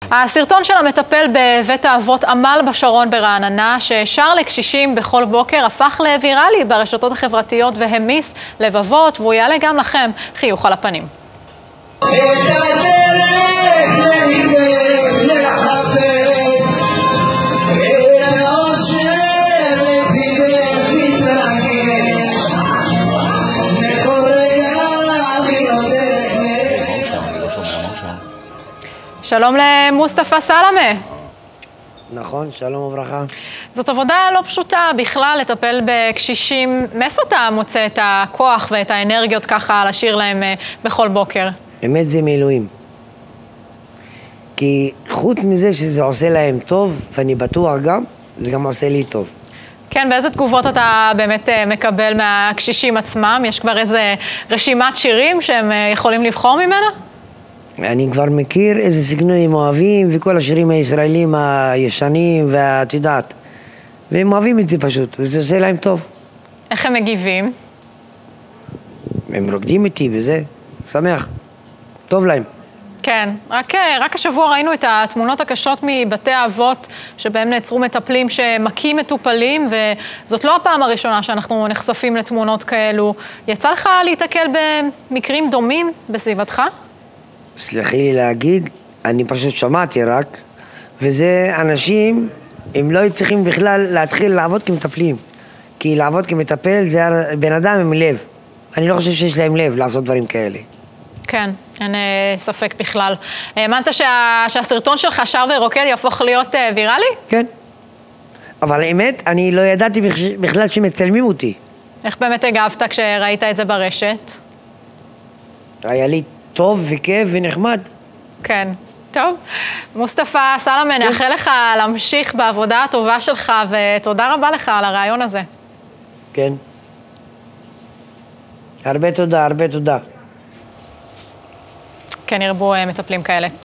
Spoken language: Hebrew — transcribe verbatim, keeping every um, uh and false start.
הסרטון של המטפל בבית האבות עמל בשרון ברעננה, ששר לקשישים בכל בוקר, הפך לוויראלי ברשתות החברתיות והמיס לבבות, והוא יעלה גם לכם חיוך על הפנים. שלום למוסטפא סלמה. נכון, שלום וברכה. זאת עבודה לא פשוטה בכלל לטפל בקשישים. מאיפה אתה מוצא את הכוח ואת האנרגיות ככה לשיר להם בכל בוקר? באמת זה מילואים. כי חוץ מזה שזה עושה להם טוב, ואני בטוח גם, זה גם עושה לי טוב. כן, ואיזה תגובות אתה באמת מקבל מהקשישים עצמם? יש כבר איזה רשימת שירים שהם יכולים לבחור ממנה? אני כבר מכיר איזה סגנון הם אוהבים, וכל השירים הישראלים הישנים, ואת יודעת. והם אוהבים את זה פשוט, וזה עושה להם טוב. איך הם מגיבים? הם רוקדים איתי וזה, שמח. טוב להם. כן, רק, רק השבוע ראינו את התמונות הקשות מבתי האבות, שבהם נעצרו מטפלים שמכים מטופלים, וזאת לא הפעם הראשונה שאנחנו נחשפים לתמונות כאלו. יצא לך להתקל במקרים דומים בסביבתך? סלחי לי להגיד, אני פשוט שמעתי רק, וזה אנשים, הם לא צריכים בכלל להתחיל לעבוד כמטפלים. כי לעבוד כמטפל זה בן אדם עם לב. אני לא חושב שיש להם לב לעשות דברים כאלה. כן, אין ספק בכלל. האמנת שה, שהסרטון שלך שר ורוקד יהפוך להיות ויראלי? כן. אבל האמת, אני לא ידעתי בכלל שמצלמים אותי. איך באמת הגבת כשראית את זה ברשת? היה לי טוב וכיף ונחמד. כן. טוב. מוסטפא סלמה, נאחל לך להמשיך בעבודה הטובה שלך, ותודה רבה לך על הרעיון הזה. כן. הרבה תודה, הרבה תודה. כן, ירבו מטפלים כאלה.